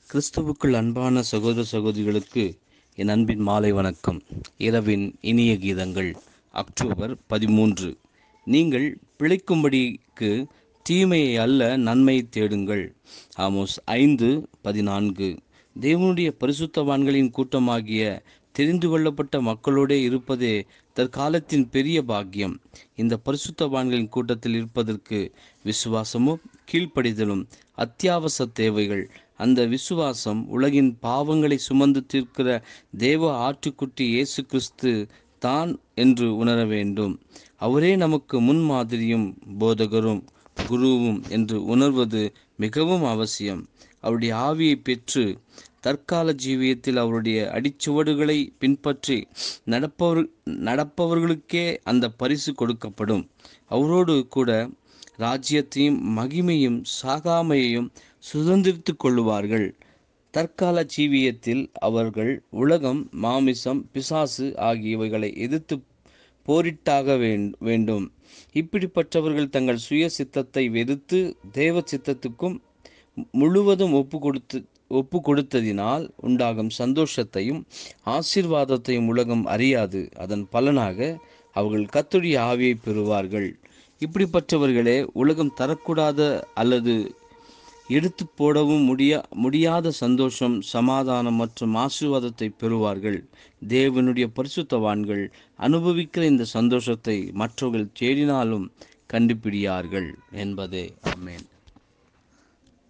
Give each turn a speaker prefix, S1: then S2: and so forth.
S1: கிறிஸ்துவுக்குள் அன்பான சகோதர சகோதரிகளுக்கு என் அன்பின் மாலை வணக்கம். இரவின் இனிய கீதங்கள். அக்டோபர் 13. நீங்கள் பிழைக்கும்படிக்கு தீமையை அல்ல நன்மையை தேடுங்கள். ஆமோஸ் 5:14. தேவனுடைய பரிசுத்தவான்களின் கூட்டமாகிய தெரிந்து கொள்ளப்பட்ட மக்களோடே இருப்பதே தற்காலத்தின் பெரிய பாக்கியம். இந்த பரிசுத்தவான்களின் கூட்டத்தில் இருப்பதற்கு விசுவாசமும் கீழ்ப்படிதலும் அத்தியாவசிய தேவைகள். அந்த விசுவாசம் உலகின் பாவங்களை சுமந்து தீர்க்கிற தேவ ஆட்டுக்குட்டி இயேசு கிறிஸ்து தான் என்று உணர வேண்டும். அவரே நமக்கு முன்மாதிரியும் போதகரும் குருவும் என்று உணர்வது மிகவும் அவசியம். அவருடைய ஆவியை பெற்று தற்கால ஜீவியத்தில் அவருடைய அடிச்சுவடுகளை பின்பற்றி நடப்பவர்களுக்கே அந்த பரிசு கொடுக்கப்படும். அவரோடு கூட ராஜ்யத்தையும் மகிமையும் சாகாமையையும் சுதந்திரித்து கொள்ளுவார்கள். தற்கால ஜீவியத்தில் அவர்கள் உலகம், மாமிசம், பிசாசு ஆகியவைகளை எதிர்த்து போரிட்டாக வேண்டும். இப்படிப்பட்டவர்கள் தங்கள் சுய சித்தத்தை வெறுத்து தேவ சித்தத்துக்கும் முழுவதும் ஒப்பு கொடுத்ததினால் உண்டாகும் சந்தோஷத்தையும் ஆசீர்வாதத்தையும் உலகம் அறியாது. அதன் பலனாக அவர்கள் கர்த்தருடைய ஆவியை பெறுவார்கள். இப்படிப்பட்டவர்களே உலகம் தரக்கூடாத அல்லது எடுத்து போடவும் முடியாத சந்தோஷம், சமாதானம் மற்றும் ஆசீர்வாதத்தை பெறுவார்கள். தேவனுடைய பரிசுத்தவான்கள் அனுபவிக்கிற இந்த சந்தோஷத்தை மற்றவர்கள் தேடினாலும் கண்டுபிடியார்கள் என்பதே. ஆமென்.